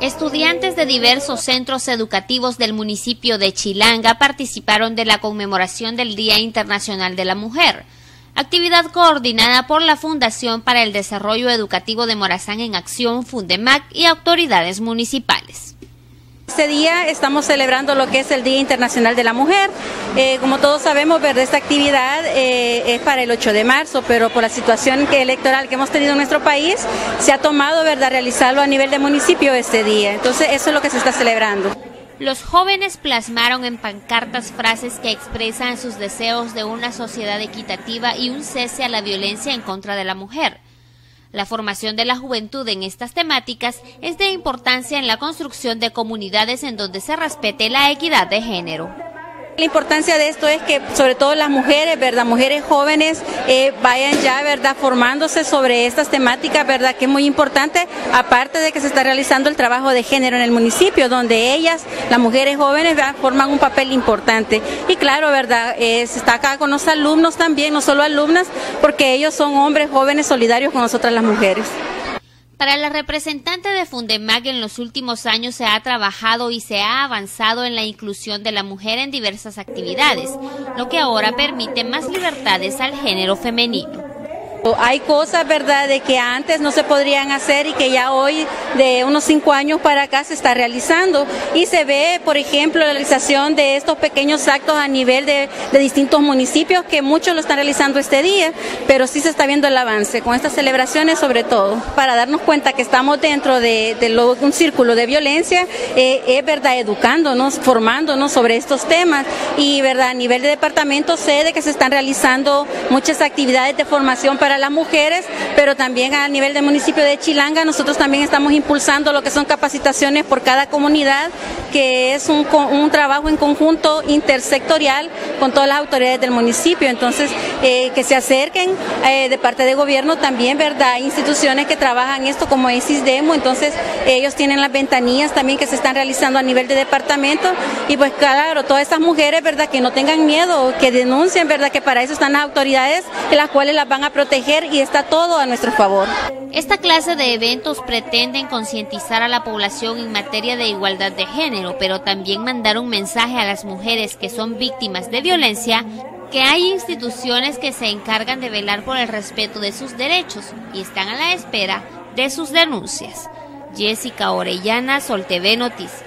Estudiantes de diversos centros educativos del municipio de Chilanga participaron de la conmemoración del Día Internacional de la Mujer, actividad coordinada por la Fundación para el Desarrollo Educativo de Morazán en Acción, Fundemac y autoridades municipales. Este día estamos celebrando lo que es el Día Internacional de la Mujer. Como todos sabemos, ¿verdad? Esta actividad es para el 8 de marzo, pero por la situación electoral que hemos tenido en nuestro país, se ha tomado, ¿verdad?, realizarlo a nivel de municipio este día. Entonces, eso es lo que se está celebrando. Los jóvenes plasmaron en pancartas frases que expresan sus deseos de una sociedad equitativa y un cese a la violencia en contra de la mujer. La formación de la juventud en estas temáticas es de importancia en la construcción de comunidades en donde se respete la equidad de género. La importancia de esto es que sobre todo las mujeres, ¿verdad?, mujeres jóvenes vayan ya, ¿verdad?, formándose sobre estas temáticas, ¿verdad?, que es muy importante, aparte de que se está realizando el trabajo de género en el municipio, donde ellas, las mujeres jóvenes, ¿verdad?, forman un papel importante. Y claro, ¿verdad?, se está acá con los alumnos también, no solo alumnas, porque ellos son hombres jóvenes solidarios con nosotras las mujeres. Para la representante de Fundemac, en los últimos años se ha trabajado y se ha avanzado en la inclusión de la mujer en diversas actividades, lo que ahora permite más libertades al género femenino. Hay cosas, ¿verdad?, de que antes no se podrían hacer y que ya hoy, de unos 5 años para acá, se está realizando. Y se ve, por ejemplo, la realización de estos pequeños actos a nivel de distintos municipios, que muchos lo están realizando este día, pero sí se está viendo el avance con estas celebraciones, sobre todo, para darnos cuenta que estamos dentro de un círculo de violencia, es, ¿verdad?, educándonos, formándonos sobre estos temas. Y, ¿verdad?, a nivel de departamento sé de que se están realizando muchas actividades de formación para las mujeres, pero también a nivel del municipio de Chilanga nosotros también estamos impulsando lo que son capacitaciones por cada comunidad, que es un trabajo en conjunto intersectorial con todas las autoridades del municipio. Entonces, que se acerquen de parte de gobierno también, ¿verdad?, hay instituciones que trabajan esto como es Cisdemo, entonces ellos tienen las ventanillas también que se están realizando a nivel de departamento, y pues claro, todas estas mujeres, ¿verdad?, que no tengan miedo, que denuncien, ¿verdad?, que para eso están las autoridades, en las cuales las van a proteger, y está todo a nuestro favor. Esta clase de eventos pretenden concientizar a la población en materia de igualdad de género, pero también mandar un mensaje a las mujeres que son víctimas de violencia, que hay instituciones que se encargan de velar por el respeto de sus derechos y están a la espera de sus denuncias. Jessica Orellana, Sol TV Noticias.